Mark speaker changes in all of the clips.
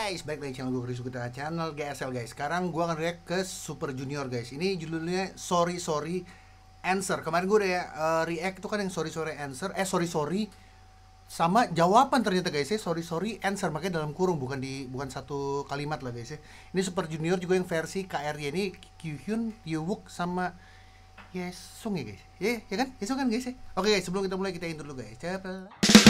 Speaker 1: guys, balik lagi channel gue Kita channel GSL guys. Sekarang gue akan react ke Super Junior guys. Ini judulnya Sorry Sorry Answer. Kemarin gue udah react itu kan yang Sorry Sorry Answer. Sorry Sorry sama jawaban ternyata guys ya. Sorry Sorry Answer, makanya dalam kurung, bukan satu kalimat lah guys ya. Ini Super Junior juga yang versi KRY. Ini Kyuhyun, Yewook sama Yesung ya guys. Ya kan? Yesung kan guys ya. Oke guys, sebelum kita mulai kita intro dulu guys. Cepet.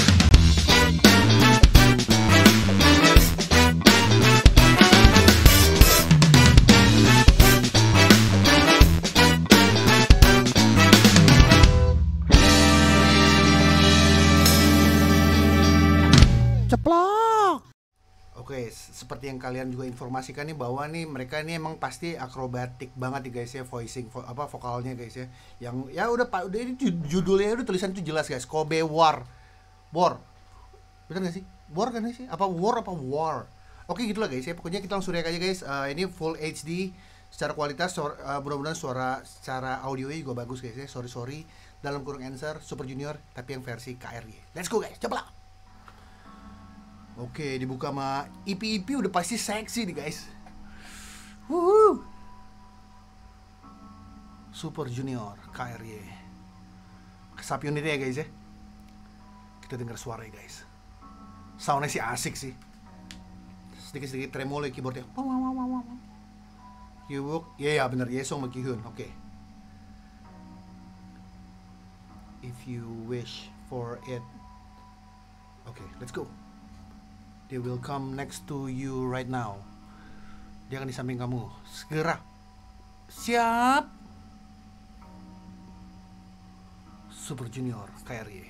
Speaker 1: Ceplok. Oke, seperti yang kalian juga informasikan nih bahwa nih mereka ini emang pasti akrobatik banget nih guys ya, vokalnya guys ya. Yang ya udah ini judulnya udah tulisan itu jelas guys. Kobe War. Bener gak sih? War kan sih? Apa War apa War? Oke gitulah guys ya. Pokoknya kita langsung react aja guys. Ini full HD secara kualitas, mudah-mudahan suara secara audionya juga bagus guys ya. Sorry dalam kurung Answer Super Junior tapi yang versi KRY. Let's go guys, coba. Oke, dibuka sama IP udah pasti seksi nih guys. Wuhu. Super Junior KRY. Kesap unit ya guys ya. Kita dengar suaranya guys. Soundnya sih asik sih. Sedikit tremolo keyboardnya. Yewook, ya bener, Yesung sama Kyuhyun. Oke. If you wish for it. Oke, let's go. They will come next to you right now. Dia akan di samping kamu. Segera. Siap. Super Junior KRY.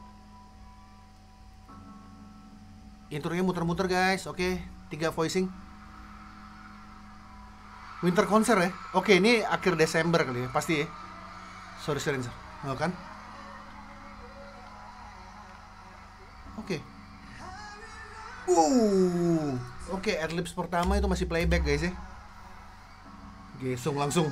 Speaker 1: Intronya muter-muter guys. Oke, 3 voicing. Winter Concert ya. Oke, ini akhir Desember kali ya. Pasti ya. Sorry Answer. Oh, kan? Oke. Oke, adlibs pertama itu masih playback guys ya. Gesung langsung.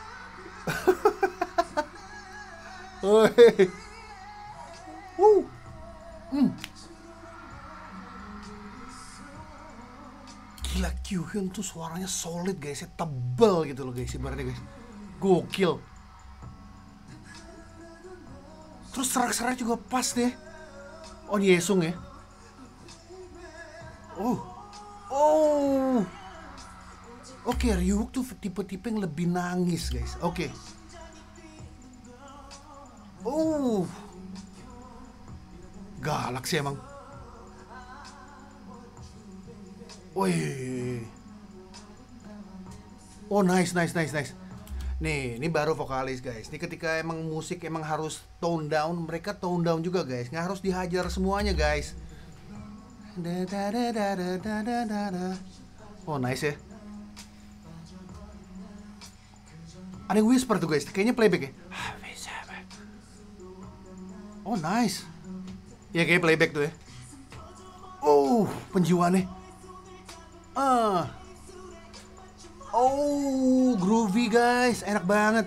Speaker 1: Gila, Kyuhyun tuh suaranya solid guys ya, tebel gitu loh guys ibaratnya guys. Gokil. Terus serak-serak juga pas deh. Oh, di Yesung ya. Oke, Ryuk tuh tipe-tipe yang lebih nangis guys. Oke. Galak sih emang. Wih. Oh, nice. Nih, ini baru vokalis guys. Ini ketika emang musik emang harus tone down, mereka tone down juga guys. Nggak harus dihajar semuanya guys. Oh, nice ya. Ada yang whisper tuh guys, kayaknya playback ya. Oh, nice. Ya kayak playback tuh ya. Penjiwaannya. Groovy guys, enak banget.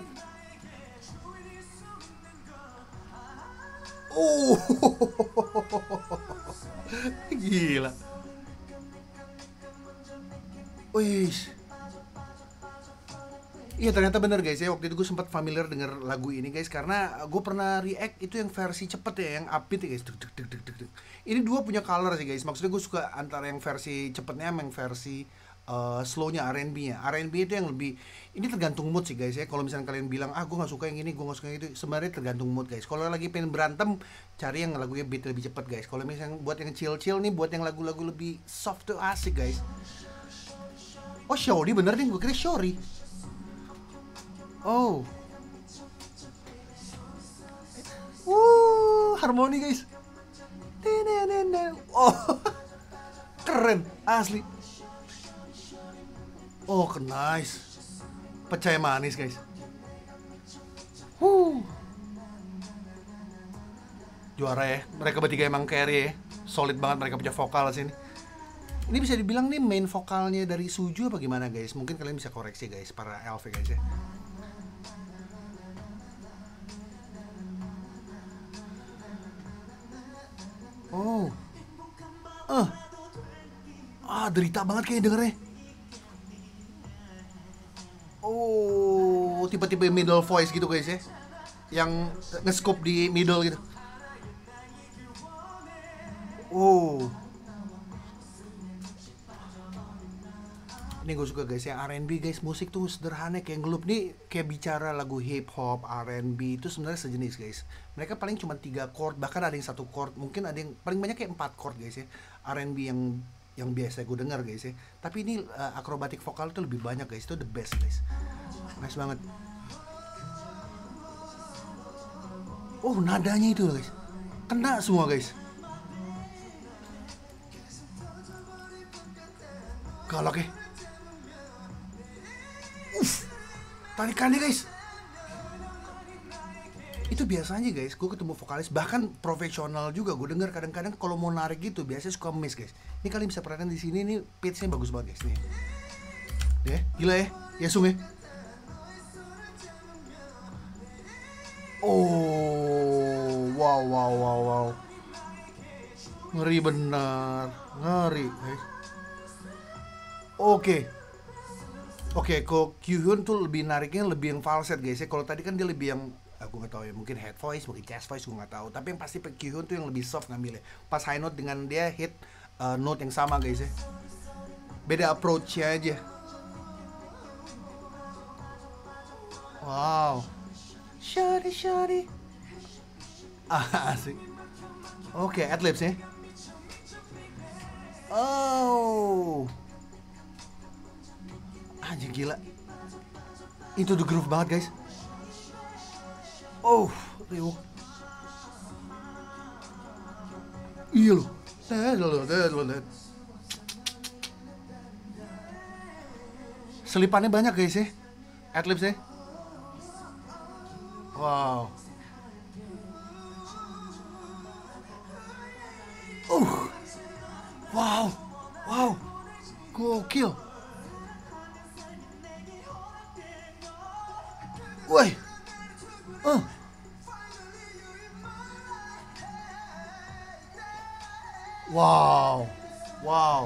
Speaker 1: Gila. Wih. Iya ternyata bener guys ya, waktu itu gue sempat familiar denger lagu ini guys, karena gue pernah react itu yang versi cepet ya, yang upbeat ya guys. Ini dua punya color sih guys, maksudnya gue suka antara yang versi cepetnya sama yang versi slownya, R&B-nya. R&B itu yang lebih, ini tergantung mood sih guys ya. Kalau misalnya kalian bilang, gue gak suka yang ini, gue gak suka yang itu, sebenarnya tergantung mood guys. Kalau lagi pengen berantem, cari yang lagunya beat lebih cepet guys. Kalau misalnya buat yang chill nih, buat yang lagu-lagu lebih soft tuh asik guys. Oh, Shori bener nih, gue kira Shori. Harmoni guys. Keren asli. Nice. Pecah manis guys. Juara ya. Mereka bertiga emang carry ya. Solid banget mereka punya vokal sini. Ini bisa dibilang nih main vokalnya dari Suju apa gimana guys? Mungkin kalian bisa koreksi guys, para elf ya guys ya. Derita banget kayak dengernya. Oh, tipe-tipe middle voice gitu guys ya, yang nge-scoop di middle gitu. Oh, ini gue suka guys yang R&B guys. Musik tuh sederhana kayak ngelup nih, kayak bicara lagu hip hop R&B itu sebenarnya sejenis guys. Mereka paling cuma 3 chord, bahkan ada yang 1 chord, mungkin ada yang paling banyak kayak 4 chord guys ya. R&B yang biasa gue dengar guys ya. Tapi ini akrobatik vokal itu lebih banyak guys, itu the best guys. Nice banget. Oh, nadanya itu guys, kena semua guys. Galak ya. Tarikannya guys, itu biasanya guys gue ketemu vokalis bahkan profesional juga gue dengar kadang-kadang kalau mau narik gitu biasanya suka miss guys. Ini kalian bisa perhatikan di sini nih, pitch-nya bagus banget guys nih. Ya, gila ya, Yesung ya. Oh, wow. Ngeri benar, ngeri guys. Oke, kok Kyuhyun tuh lebih nariknya lebih yang falset guys ya. Kalau tadi kan dia lebih yang aku nggak tahu ya, mungkin head voice, mungkin chest voice, gue nggak tahu. Tapi yang pasti Kyuhyun tuh yang lebih soft ngambilnya. Pas high note dengan dia hit note yang sama guys ya. Beda approach-nya aja. Wow. Shawty. Asik. Oke, adlibs ya. Oh. Anjir gila. Itu the groove banget guys. Oh, Ryuk. Iya loh. Selipannya banyak guys ya. Adlibs ya. Wow. Wow. Gokil. Woi. Wow.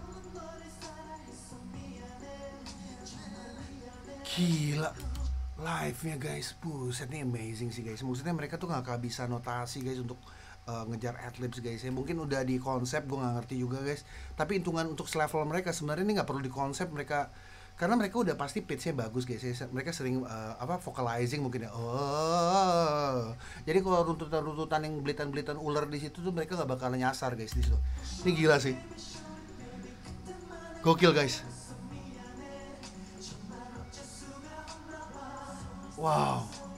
Speaker 1: Gila. Live-nya guys, buset nih amazing sih guys. Maksudnya mereka tuh gak kehabisan notasi guys untuk ngejar adlibs guys ya. Mungkin udah di konsep, gue gak ngerti juga guys. Tapi hitungan untuk selevel mereka sebenarnya ini gak perlu di konsep mereka, karena mereka udah pasti pitch-nya bagus guys ya. Mereka sering vocalizing mungkin ya. Jadi kalau runtutan yang belitan ular di situ tuh mereka gak bakalan nyasar guys di situ. Ini gila sih. Gokil guys. Wow.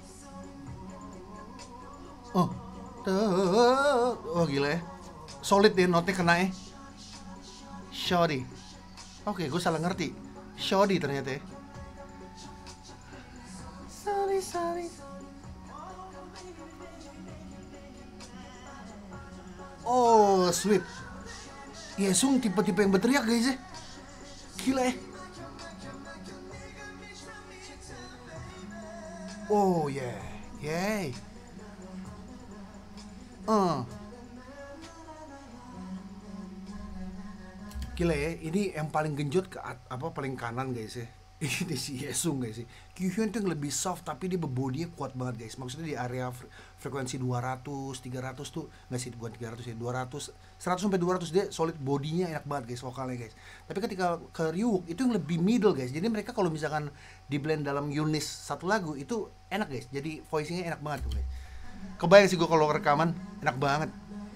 Speaker 1: Gila ya. Solid deh note-nya kena ya. Shawty. Oke, gue salah ngerti. Shawty ternyata ya. Sorry. Oh, sweet. Yesung tipe-tipe yang berteriak guys ya. Gila ya. Oh yeah. Yay. Gila ya, ini yang paling genjot ke paling kanan guys ya. Ini si Yesung guys sih. Kyuhyun tuh yang lebih soft tapi dia bodinya kuat banget guys. Maksudnya di area frekuensi 200, 300 tuh nggak sih, bukan 300 ya, 200, 100 sampai 200 dia solid, bodinya enak banget guys vokalnya guys. Tapi ketika ke Ryuk itu yang lebih middle guys. Jadi mereka kalau misalkan di blend dalam unit satu lagu itu enak guys. Jadi voicingnya enak banget tuh guys. Kebayang sih gue kalau rekaman enak banget.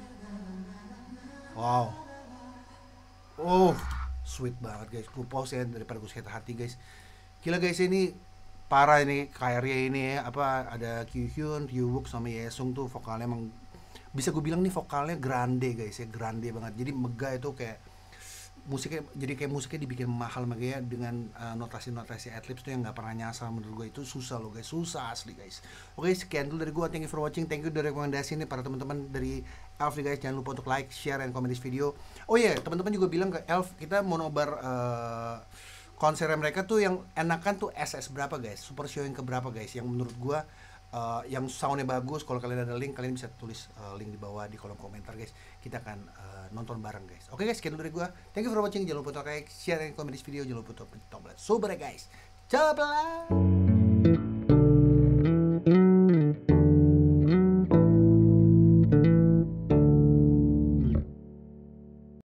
Speaker 1: Wow. Oh, sweet banget guys. Gue pause ya daripada gue sakit hati guys. Gila guys, ini parah ini karya ini ya. Ada Kyuhyun, Ryuk sama Yesung tuh vokalnya emang bisa gue bilang nih vokalnya grande guys ya, grande banget. Jadi megah itu kayak musiknya dibikin mahal makanya dengan notasi adlibs tuh yang nggak pernah nyasar. Menurut gue itu susah loh guys, susah asli guys. Oke, sekian dulu dari gue. Thank you for watching, thank you udah rekomendasi nih para teman-teman dari Elf nih guys. Jangan lupa untuk like, share, dan komen di video. Oh iya, teman-teman juga bilang ke Elf kita mau nobar konser mereka tuh yang enakan tuh SS berapa guys, super show yang keberapa guys, yang menurut gue yang soundnya bagus. Kalau kalian ada link, kalian bisa tulis link di bawah di kolom komentar guys. Kita akan nonton bareng guys. Oke guys, sekian dari gua. Thank you for watching. Jangan lupa like, share, dan komen di video. Jangan lupa untuk tombol super guys. Ciao.